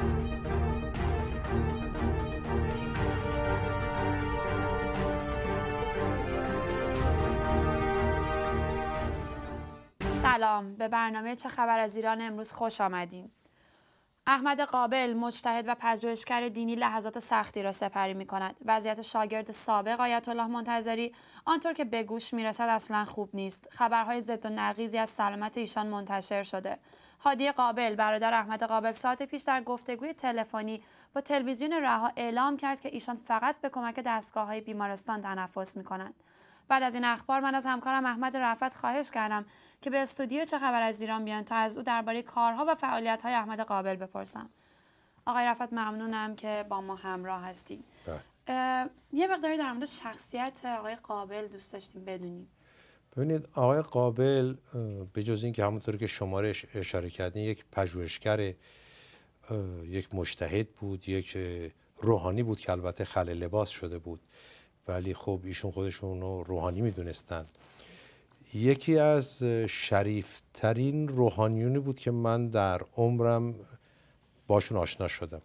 سلام، به برنامه چه خبر از ایران امروز خوش آمدین. احمد قابل، مجتهد و پژوهشگر دینی، لحظات سختی را سپری می‌کند. وضعیت شاگرد سابق آیت الله منتظری آنطور که به گوش می‌رسد اصلاً خوب نیست. خبرهای ضد و نقیضی از سلامت ایشان منتشر شده. هادی قابل، برادر احمد قابل، ساعت پیش در گفتگوی تلفنی با تلویزیون رها اعلام کرد که ایشان فقط به کمک دستگاه‌های بیمارستان تنفس می‌کنند. بعد از این اخبار من از همکارم احمد رفعت خواهش کردم که به استودیو چه خبر از ایران بیان تا از او درباره کارها و فعالیت‌های احمد قابل بپرسم. آقای رفعت، ممنونم که با ما همراه هستید. یه مقداری در مورد شخصیت آقای قابل دوست داشتیم بدونیم. ببینید، آقای قابل به جز این که همونطور که شما اشاره کردین یک پژوهشگر، یک مجتهد بود، یک روحانی بود که البته خلع لباس شده بود، ولی خب ایشون خودشون رو روحانی میدونستن. یکی از شریفترین روحانیونی بود که من در عمرم باشون آشنا شدم.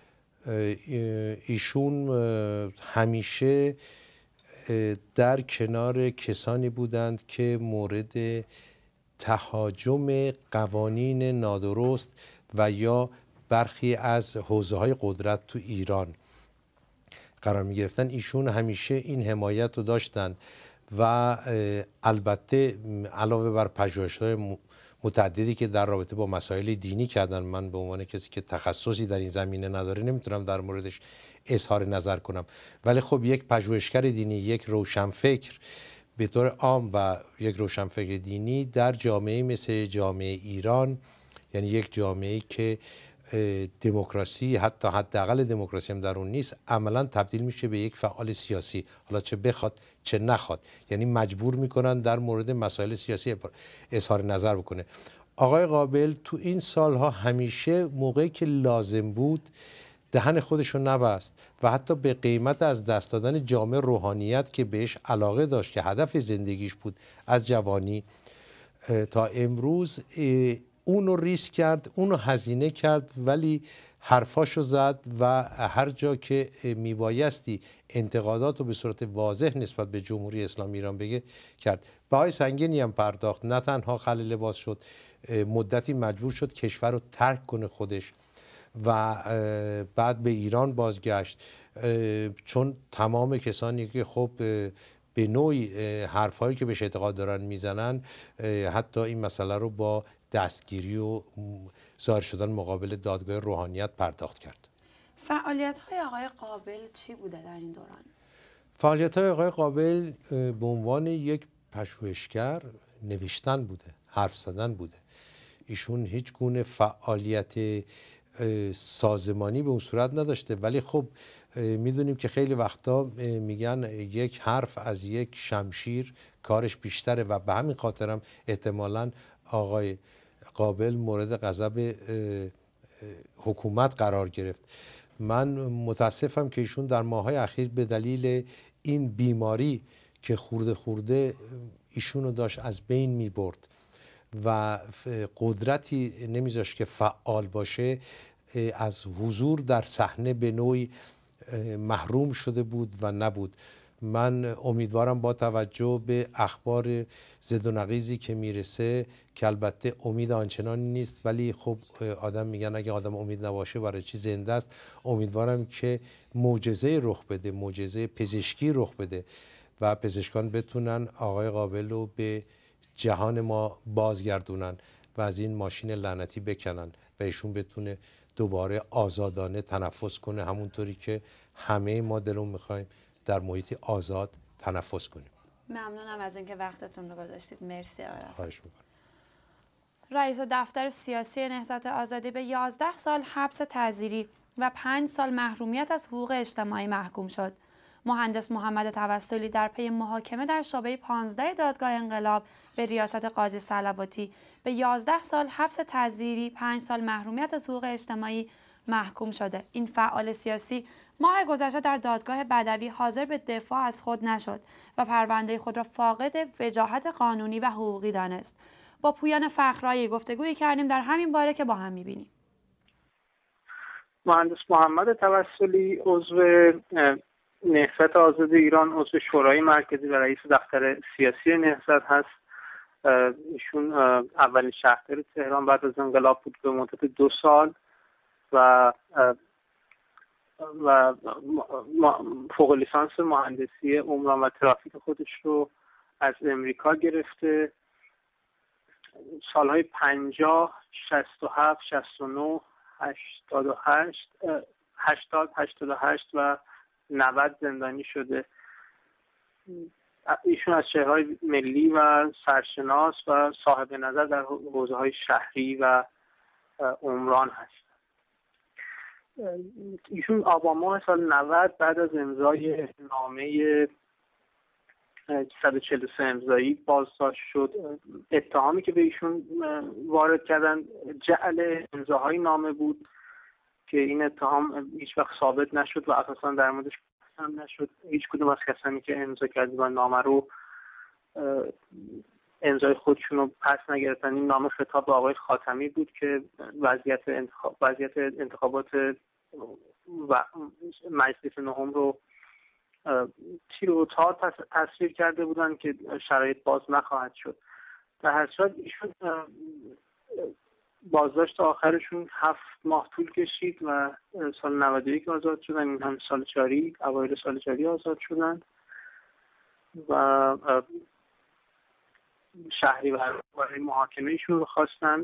ایشون همیشه در کنار کسانی بودند که مورد تهاجم قوانین نادرست و یا برخی از حوزه‌های قدرت تو ایران قرار می گرفتن. ایشون همیشه این حمایت رو داشتند و البته علاوه بر پژوهش‌های متعددی که در رابطه با مسائل دینی کردن، من به عنوان کسی که تخصصی در این زمینه نداره نمیتونم در موردش اظهار نظر کنم، ولی خب یک پژوهشگر دینی، یک روشنفکر به طور عام و یک روشنفکر دینی در جامعه مثل جامعه ایران، یعنی یک جامعه‌ای که دموکراسی، حتی حداقل دموکراسی هم در اون نیست، عملا تبدیل میشه به یک فعال سیاسی، حالا چه بخواد چه نخواد، یعنی مجبور میکنن در مورد مسائل سیاسی اظهار نظر بکنه. آقای قابل تو این سالها همیشه موقعی که لازم بود دهن خودشو نبست و حتی به قیمت از دست دادن جامعه روحانیت که بهش علاقه داشت، که هدف زندگیش بود از جوانی تا امروز، اونو ریسک کرد، اونو هزینه کرد، ولی حرفاشو زد و هر جا که میبایستی انتقادات رو به صورت واضح نسبت به جمهوری اسلامی ایران بگه کرد. بهای سنگینی هم پرداخت، نه تنها خلع لباس شد، مدتی مجبور شد کشور رو ترک کنه خودش و بعد به ایران بازگشت، چون تمام کسانی که خب به نوعی حرفایی که بهش اعتقاد دارن میزنن، حتی این مسئله رو با دستگیری و ظاهر شدن مقابل دادگاه روحانیت پرداخت کرد. فعالیت‌های آقای قابل چی بوده در این دوران؟ فعالیت‌های آقای قابل به عنوان یک پژوهشگر نوشتن بوده، حرف زدن بوده. ایشون هیچ گونه فعالیت سازمانی به اون صورت نداشته، ولی خب میدونیم که خیلی وقتا میگن یک حرف از یک شمشیر کارش بیشتره و به همین خاطرم احتمالاً آقای قابل مورد غضب حکومت قرار گرفت. من متاسفم که ایشون در ماه‌های اخیر به دلیل این بیماری که خورده خورده ایشونو داشت از بین می برد و قدرتی نمیذاشت که فعال باشه، از حضور در صحنه به نوعی محروم شده بود و نبود. من امیدوارم با توجه به اخبار زد و نقیضی که میرسه، که البته امید آنچنانی نیست، ولی خب آدم میگن اگه آدم امید نباشه برای چی زنده است، امیدوارم که معجزه رخ بده، معجزه پزشکی رخ بده و پزشکان بتونن آقای قابل رو به جهان ما بازگردونن و از این ماشین لعنتی بکنن و ایشون بتونه دوباره آزادانه تنفس کنه، همونطوری که همه ما دلمون میخوایم در محیط آزاد تنفس کنیم. ممنونم از اینکه وقتتون رو گذاشتید. مرسی آقای رفعت. خواهش میکنم. رئیس دفتر سیاسی نهضت آزادی به 11 سال حبس تعزیری و 5 سال محرومیت از حقوق اجتماعی محکوم شد. مهندس محمد توسلی در پی محاکمه در شعبه 15 دادگاه انقلاب به ریاست قاضی صلواتی به 11 سال حبس تعزیری، 5 سال محرومیت از حقوق اجتماعی محکوم شده. این فعال سیاسی ماه گذشته در دادگاه بدوی حاضر به دفاع از خود نشد و پرونده خود را فاقد وجاهت قانونی و حقوقی دانست. با پویان فخرایی گفتگویی کردیم در همین باره که با هم می‌بینیم. مهندس محمد توسلی، عضو نهضت آزاد ایران، عضو شورای مرکزی و رئیس دفتر سیاسی نهضت هست. ایشون اولین شهردار تهران بعد از انقلاب بود به مدت 2 سال و فوق لیسانس مهندسی عمران و ترافیک خودش رو از امریکا گرفته. سالهای 50 67 69 88 80 88 و 90 زندانی شده. ایشون از چهره‌های ملی و سرشناس و صاحب نظر در حوزه‌های شهری و عمران هست. ایشون آبان ماه سال 90 بعد از امضای نامه 143 امضایی بازداشت شد. اتهامی که به ایشون وارد کردن جعل امضاهای نامه بود که این اتهام هیچ وقت ثابت نشد و اساسا در موردش هم نشد. هیچ کدوم از کسانی که امضا کردن نامه رو امضای خودشون رو پس نگرفتن. این نامه خطاب به آقای خاتمی بود که وضعیت انتخابات و مجلس نهم رو تیر و تار تصویر کرده بودن که شرایط باز نخواهد شد. در هر صورت ایشون بازداشت آخرشون 7 ماه طول کشید و سال 91 آزاد شدن. این هم سال جاری، اوایل سال جاری آزاد شدن و شهری برای محاکمه ایشون رو خواستن.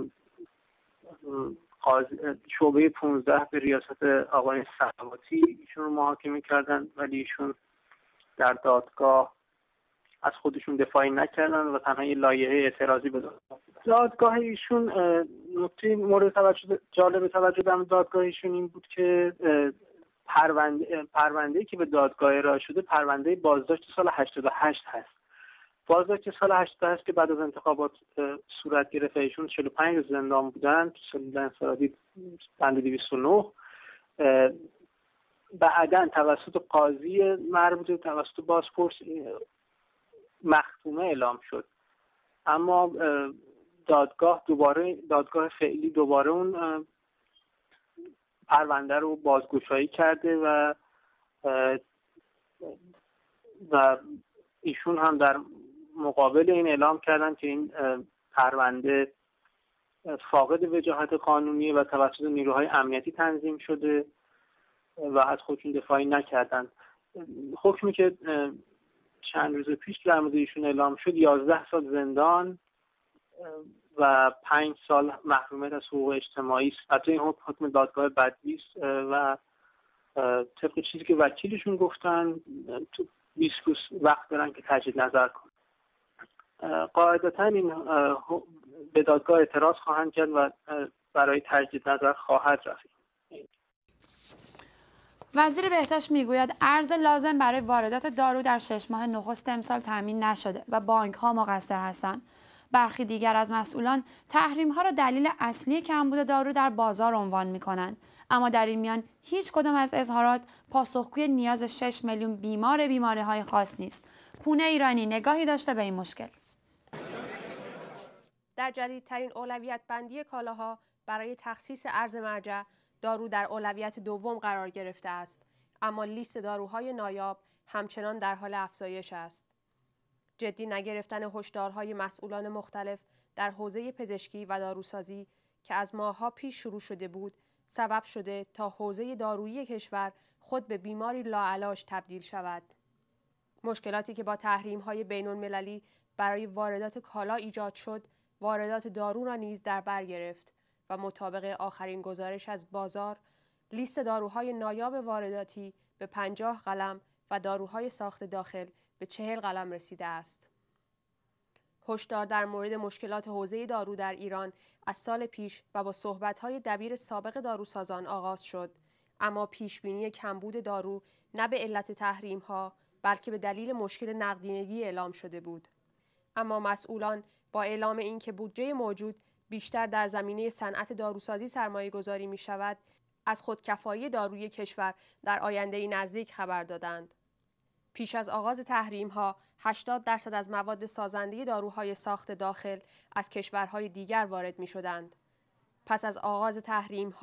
شعبه 15 به ریاست آقای صلواتی ایشون رو محاکمه کردن، ولی ایشون در دادگاه از خودشون دفاعی نکردن و تنها یه لایحه اعتراضی به دادگاه ایشون. نکته مورد توجه جالب توجه در دادگاه ایشون این بود که پرونده‌ای که به دادگاه ارائه شده پرونده بازداشت سال 88 هست. بازداشت سال 88 که بعد از انتخابات صورت گرفت، ایشون 45 روز زندان بودن تو سال انفرادی بند 209. بعداً توسط قاضی مربوطه توسط بازپرس مختومه اعلام شد، اما دادگاه فعلی دوباره اون پرونده رو بازگشایی کرده و ایشون هم در مقابل این اعلام کردن که این پرونده فاقد وجاهت قانونی و توسط نیروهای امنیتی تنظیم شده و از خودشون دفاعی نکردن. حکمی که چند روز پیش در مورد ایشون اعلام شد 11 سال زندان و 5 سال محرومیت از حقوق اجتماعی است. البته این حکم دادگاه بدوی است و طبق چیزی که وکیلشون گفتن تو 20 روز وقت دارن که تجدید نظر کنن. قاعدتا این به دادگاه اعتراض خواهند کرد و برای تجدید نظر خواهد رفت. وزیر بهداشت میگوید ارز لازم برای واردات دارو در 6 ماه نخست امسال تامین نشده و بانک‌ها مقصر هستند. برخی دیگر از مسئولان تحریم‌ها را دلیل اصلی کمبود دارو در بازار عنوان می‌کنند، اما در این میان هیچ کدام از اظهارات پاسخگوی نیاز 6 میلیون بیماری‌های خاص نیست. پونه ایرانی نگاهی داشته به این مشکل. در جدیدترین اولویت بندی کالاها برای تخصیص ارز مرجع، دارو در اولویت دوم قرار گرفته است، اما لیست داروهای نایاب همچنان در حال افزایش است. جدی نگرفتن هشدارهای مسئولان مختلف در حوزه پزشکی و داروسازی که از ماه‌ها پیش شروع شده بود، سبب شده تا حوزه دارویی کشور خود به بیماری لاعلاج تبدیل شود. مشکلاتی که با تحریم‌های بین‌المللی برای واردات کالا ایجاد شد، واردات دارو را نیز در بر گرفت و مطابق آخرین گزارش از بازار، لیست داروهای نایاب وارداتی به 50 قلم و داروهای ساخت داخل به 40 قلم رسیده است. هشدار در مورد مشکلات حوزه دارو در ایران از سال پیش و با صحبت‌های دبیر سابق داروسازان آغاز شد، اما پیشبینی کمبود دارو نه به علت تحریم‌ها بلکه به دلیل مشکل نقدینگی اعلام شده بود. اما مسئولان با اعلام اینکه بودجه موجود بیشتر در زمینه صنعت داروسازی سرمایه‌گذاری می‌شود، از خودکفایی داروی کشور در آینده نزدیک خبر دادند. پیش از آغاز تحریم‌ها 80% از مواد سازنده داروهای ساخت داخل از کشورهای دیگر وارد می‌شدند. پس از آغاز تحریم‌ها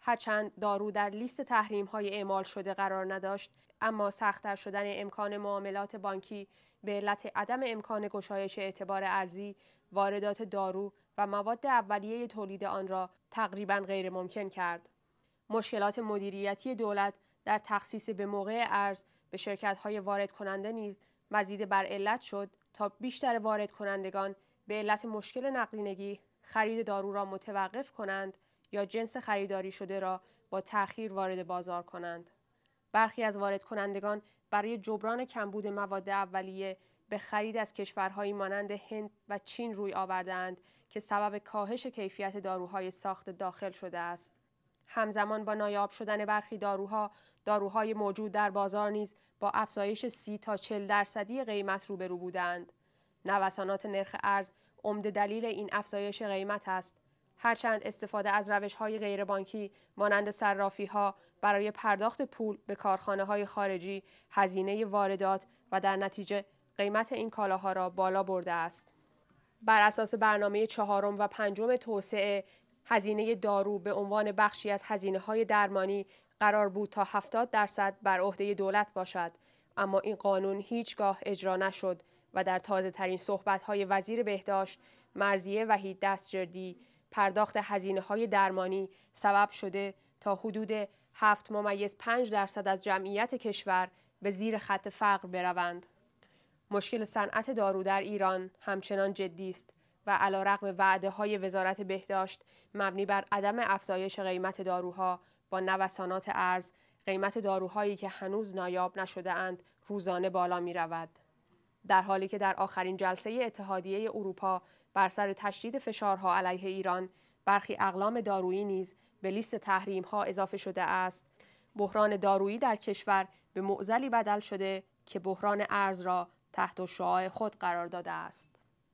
هرچند دارو در لیست تحریم‌های اعمال شده قرار نداشت، اما سخت‌تر شدن امکان معاملات بانکی به علت عدم امکان گشایش اعتبار ارزی، واردات دارو و مواد اولیه تولید آن را تقریباً غیر ممکن کرد. مشکلات مدیریتی دولت در تخصیص به موقع ارز به شرکت‌های وارد کننده نیز مزید بر علت شد تا بیشتر وارد کنندگان به علت مشکل نقدینگی خرید دارو را متوقف کنند یا جنس خریداری شده را با تأخیر وارد بازار کنند. برخی از وارد کنندگان برای جبران کمبود مواد اولیه به خرید از کشورهایی مانند هند و چین روی آوردند که سبب کاهش کیفیت داروهای ساخت داخل شده است. همزمان با نایاب شدن برخی داروهای موجود در بازار نیز با افزایش 30 تا 40% قیمت روبرو بودند. نوسانات نرخ ارز عمده دلیل این افزایش قیمت است. هرچند استفاده از روش‌های غیربانکی مانند صرافی‌ها برای پرداخت پول به کارخانه‌های خارجی هزینه واردات و در نتیجه قیمت این کالاها را بالا برده است. بر اساس برنامه 4 و 5 توسعه، هزینه دارو به عنوان بخشی از هزینه‌های درمانی قرار بود تا 70% بر عهده دولت باشد، اما این قانون هیچگاه اجرا نشد و در تازه‌ترین صحبت‌های وزیر بهداشت مرضیه وحید دستجردی پرداخت هزینه‌های درمانی سبب شده تا حدود 7.5% از جمعیت کشور به زیر خط فقر بروند. مشکل صنعت دارو در ایران همچنان جدی است و علیرغم وعده‌های وزارت بهداشت مبنی بر عدم افزایش قیمت داروها با نوسانات ارز، قیمت داروهایی که هنوز نایاب نشده اند روزانه بالا می رود. در حالی که در آخرین جلسه اتحادیه اروپا بر سر تشدید فشارها علیه ایران، برخی اقلام دارویی نیز به لیست تحریم‌ها اضافه شده است. بحران دارویی در کشور به معضلی بدل شده که بحران ارز را تحت شعاع خود قرار داده است.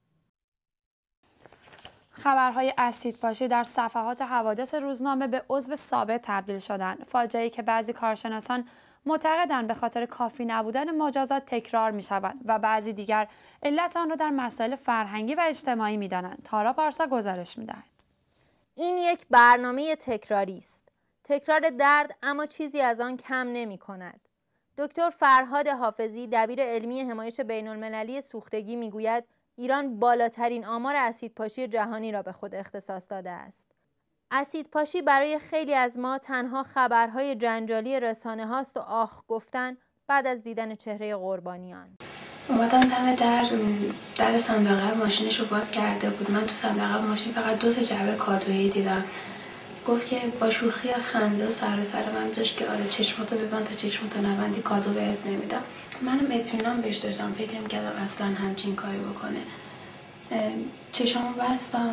خبرهای اسیدپاشی در صفحات حوادث روزنامه به عضو ثابت تبدیل شدند. فاجعه‌ای که بعضی کارشناسان معتقدند به خاطر کافی نبودن مجازات تکرار می شود و بعضی دیگر علت آن را در مسائل فرهنگی و اجتماعی می دانند. تارا پارسا گزارش می دهد. این یک برنامه تکراری است. تکرار درد اما چیزی از آن کم نمی کند. دکتر فرهاد حافظی دبیر علمی حمایش بین‌المللی سوختگی می گوید ایران بالاترین آمار اسیدپاشی جهانی را به خود اختصاص داده است. اسیدپاشی برای خیلی از ما تنها خبرهای جنجالی رسانه هاست و آخ گفتن بعد از دیدن چهره قربانیان. اومدن دم در صندوق عقب ماشینش رو باز کرده بود. من تو صندوق عقب ماشین فقط 2 جعبه کادویی دیدم. گفت که با شوخی خنده و سر من داشت که آره چشماتو ببند تا چشماتو نبندی کادو بهت نمیدم. منم اطمینان بهش داشتم، فکر می‌کردم اصلا همچین کاری بکنه. چشامو بستم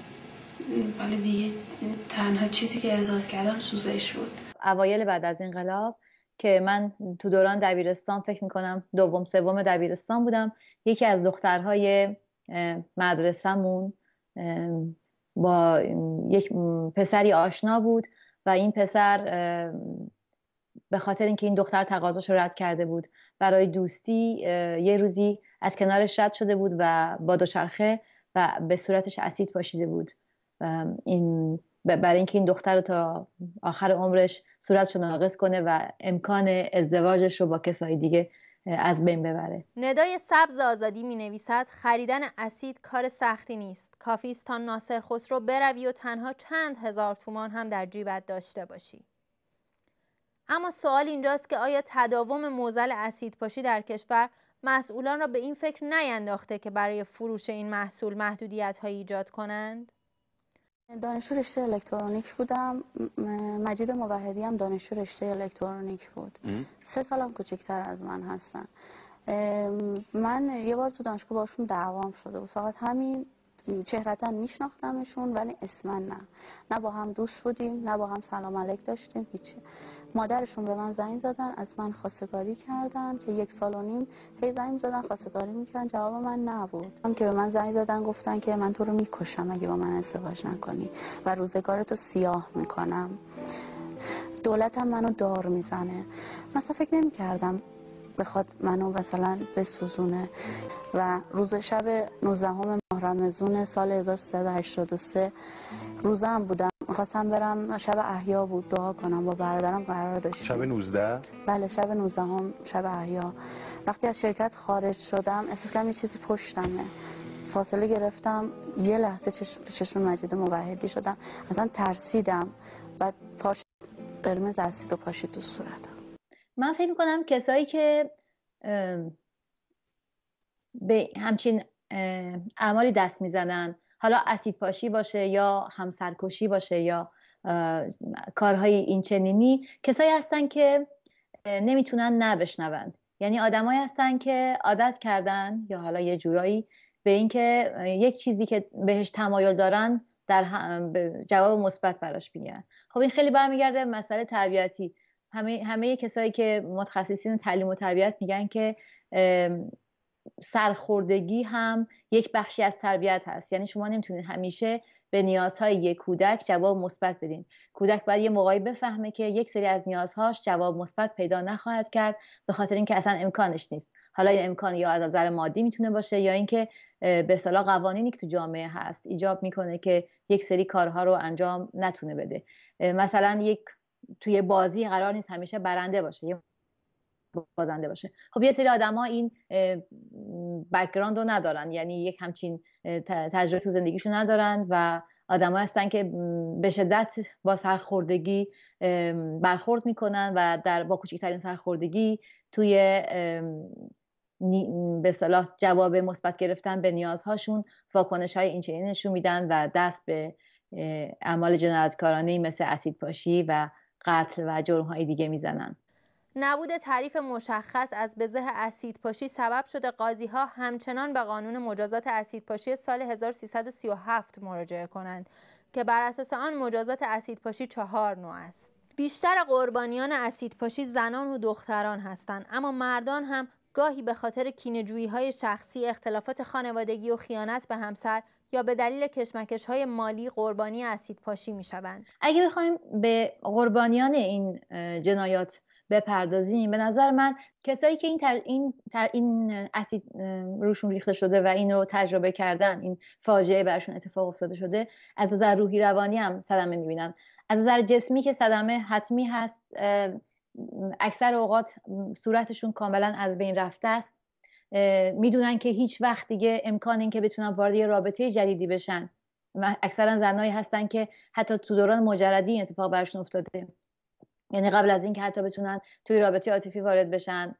ولی دیگه تنها چیزی که احساس کردم سوزش بود. اوایل بعد از انقلاب که من تو دوران دبیرستان فکر میکنم 2 3 دبیرستان بودم، یکی از دخترهای مدرسه‌مون با یک پسری آشنا بود و این پسر به خاطر اینکه این دختر تقاضاش رو رد کرده بود برای دوستی یه روزی از کنارش رد شده بود و با دوچرخه و به صورتش اسید پاشیده بود. این برای اینکه این دختر رو تا آخر عمرش صورتش رو ناقص کنه و امکان ازدواجش رو با کسای دیگه از بین ببره. ندای سبز آزادی می نویسد خریدن اسید کار سختی نیست. کافی است تا ناصر خسرو بروی و تنها چند هزار تومان هم در جیبت داشته باشی. اما سوال اینجاست که آیا تداوم معضل اسیدپاشی در کشور مسئولان را به این فکر نینداخته که برای فروش این محصول محدودیت‌هایی ایجاد کنند؟ دانشجو رشته الکترونیک بودم. مجید موحدی هم دانشجو رشته الکترونیک بود. 3 سالم کوچکتر از من هستن. من یه بار تو دانشگاه باشون دعوام شده بود، فقط همین. چهره‌تن میشناختمشون ولی اسمن نه با هم دوست بودیم نه با هم سلام علیک داشتیم، هیچی. مادرشون به من زنگ زدن، از من خواستگاری کردن که 1 سال و نیم هی زنگ زدن خواستگاری میکردن، جواب من نبود. هم که به من زنگ زدن گفتن که من تو رو میکشم اگه با من ازدواج نکنی و روزگارتو سیاه میکنم. دولتم منو دار میزنه. مثلا فکر نمیکردم بخواد منو مثلا بسوزونه. و روز شب 19 ماه رمضان سال 1383 روزه هم بودم. میخواستم برم شب احیا بود دعا کنم، با برادرم قرار داشتیم. شب 19؟ بله شب 19 هم شب احیا. وقتی از شرکت خارج شدم احساس کردم یه چیزی پشتمه، فاصله گرفتم، یه لحظه چشم مجید موحدی شدم، اصلا ترسیدم. بعد پاش قرمز اسید و پاشید تو صورتم. من فکر میکنم کسایی که به همچین اعمالی دست میزنن، حالا اسید پاشی باشه یا همسرکشی باشه یا کارهای این چنینی، کسایی هستن که نمیتونن نبشنون. یعنی آدمایی هستن که عادت کردن یا حالا یه جورایی به اینکه یک چیزی که بهش تمایل دارن در جواب مثبت براش میگیرن. خب این خیلی برمیگرده مسئله تربیتی. همه کسایی که متخصصین تعلیم و تربیت میگن که سرخوردگی هم یک بخشی از تربیت هست. یعنی شما نمیتونید همیشه به نیازهای یک کودک جواب مثبت بدین. کودک باید یه موقعی بفهمه که یک سری از نیازهاش جواب مثبت پیدا نخواهد کرد به خاطر اینکه اصلا امکانش نیست. حالا این امکان یا از نظر مادی میتونه باشه یا اینکه به اصطلاح قوانینی که تو جامعه هست ایجاب میکنه که یک سری کارها رو انجام نتونه بده. مثلا توی بازی قرار نیست همیشه برنده باشه، یه بازنده باشه. خب یه سری آدم‌ها این بک‌گراند رو ندارن، یعنی یک همچین تجربه تو زندگیشون ندارن و آدم‌ها هستن که به شدت با سرخوردگی برخورد میکنن و با کوچکترین سرخوردگی توی به اصطلاح جواب مثبت گرفتن به نیازهاشون واکنش‌های این چنینی نشون میدن و دست به اعمال جنایتکارانه‌ای مثل اسیدپاشی و قتل و جرم‌های دیگه میزنن. نبود تعریف مشخص از بزه اسیدپاشی سبب شده قاضی‌ها همچنان به قانون مجازات اسیدپاشی سال 1337 مراجعه کنند که بر اساس آن مجازات اسیدپاشی 4 نوع است. بیشتر قربانیان اسیدپاشی زنان و دختران هستند، اما مردان هم گاهی به خاطر کینه‌جویی‌های شخصی، اختلافات خانوادگی و خیانت به همسر یا به دلیل کشمکش‌های مالی قربانی اسیدپاشی می‌شوند. اگه بخوایم به قربانیان این جنایات بپردازیم، به نظر من کسایی که این اسید روشون ریخته شده و این رو تجربه کردن، این فاجعه برشون اتفاق افتاده شده، از نظر روحی روانی هم صدمه می‌بینن. از نظر جسمی که صدمه حتمی هست، اکثر اوقات صورتشون کاملا از بین رفته است. میدونن که هیچ وقت دیگه امکان این که بتونن وارد یه رابطه جدیدی بشن. اکثرا زنایی هستن که حتی تو دوران مجردی این اتفاق برشون افتاده، یعنی قبل از این که حتی بتونن توی رابطه عاطفی وارد بشن،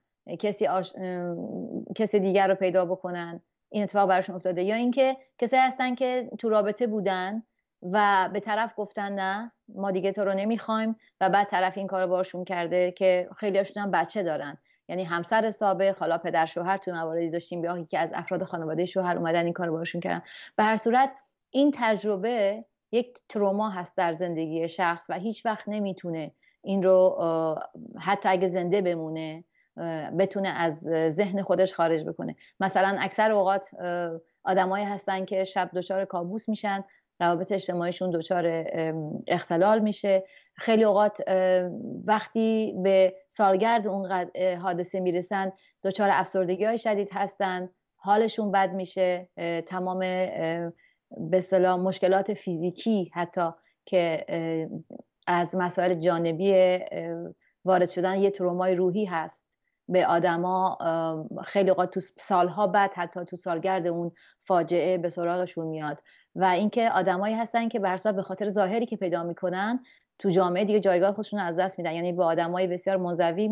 کسی دیگر رو پیدا بکنن، این اتفاق برشون افتاده. یا اینکه کسایی هستن که تو رابطه بودن و به طرف گفتن نه ما دیگه تو رو نمیخوایم و بعد طرف این کارو باشون کرده که خیلی هاشون هم بچه دارن، یعنی همسر سابق، حالا پدر شوهر توی مواردی داشتیم یا یکی از افراد خانواده شوهر اومدن این کارو باشون کردن. به هر صورت این تجربه یک تروما هست در زندگی شخص و هیچ وقت نمیتونه این رو حتی اگه زنده بمونه بتونه از ذهن خودش خارج بکنه. مثلا اکثر اوقات آدمایی هستن که شب دچار کابوس میشن، روابط اجتماعیشون دچار اختلال میشه. خیلی اوقات وقتی به سالگرد اون حادثه میرسن دچار افسردگی‌های شدید هستن، حالشون بد میشه، تمام به اصطلاح مشکلات فیزیکی حتی که از مسائل جانبی وارد شدن یه ترومای روحی هست به آدما، خیلی اوقات تو سالها بعد حتی تو سالگرد اون فاجعه به سراغشون میاد. و اینکه آدمایی هستن که به خاطر ظاهری که پیدا میکنن تو جامعه دیگه جایگاه خودشون از دست میدن، یعنی به آدمای بسیار منزوی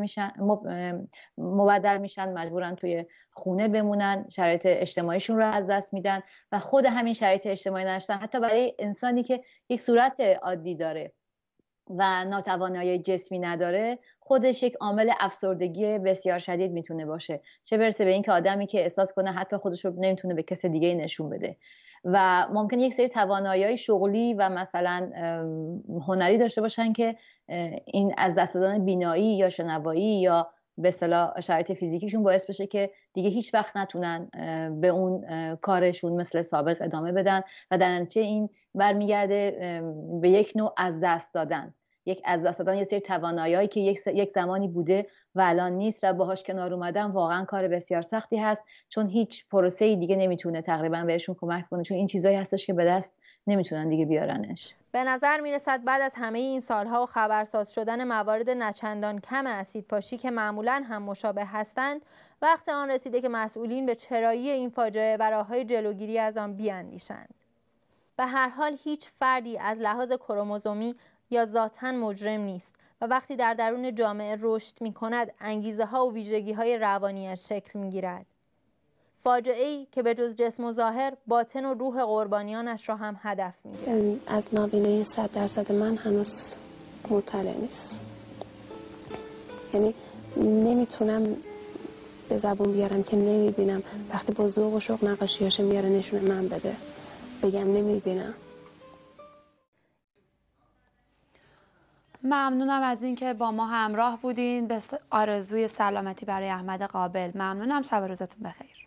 مبدل میشن، مجبورن توی خونه بمونن، شرایط اجتماعیشون رو از دست میدن و خود همین شرایط اجتماعی نداشتن حتی برای انسانی که یک صورت عادی داره و ناتوانایی جسمی نداره خودش یک عامل افسردگی بسیار شدید میتونه باشه، چه برسه به این که آدمی که احساس کنه حتی خودش رو نمیتونه به کس دیگه نشون بده و ممکن یک سری توانایی‌های شغلی و مثلا هنری داشته باشن که این از دست دادن بینایی یا شنوایی یا به اصطلاح شرایط فیزیکیشون باعث بشه که دیگه هیچ وقت نتونن به اون کارشون مثل سابق ادامه بدن و در نتیجه این برمیگرده به یک نوع از دست دادن. از دست دادن یه سری توانایی‌هایی که یک زمانی بوده و الان نیست و باهاش کنار اومدن واقعا کار بسیار سختی هست، چون هیچ پروسه‌ای دیگه نمیتونه تقریبا بهشون کمک کنه، چون این چیزایی هستش که به دست نمیتونن دیگه بیارنش. به نظر میرسد بعد از همه این سالها و خبرساز شدن موارد نچندان کم اسیدپاشی که معمولاً هم مشابه هستند، وقت آن رسیده که مسئولین به چرایی این فاجعه و راه‌های جلوگیری از آن بیاندیشند. به هر حال هیچ فردی از لحاظ کروموزومی یا ذاتاً مجرم نیست و وقتی در درون جامعه رشد می‌کند، انگیزه‌ها و ویژگی‌های روانی‌اش شکل می‌گیرد. فاجعه‌ای که به جز جسم و ظاهر، باطن و روح قربانیانش را هم هدف می‌گیرد. از نابینایی 100% من هنوز مطلع نیست. یعنی نمیتونم به زبون بیارم که نمیبینم. وقتی با ذوق و شوق نقاشیاشو میاره نشون من بده، بگم نمیبینم. ممنونم از اینکه با ما همراه بودین. به آرزوی سلامتی برای احمد قابل ممنونم. شب و روزتون بخیر.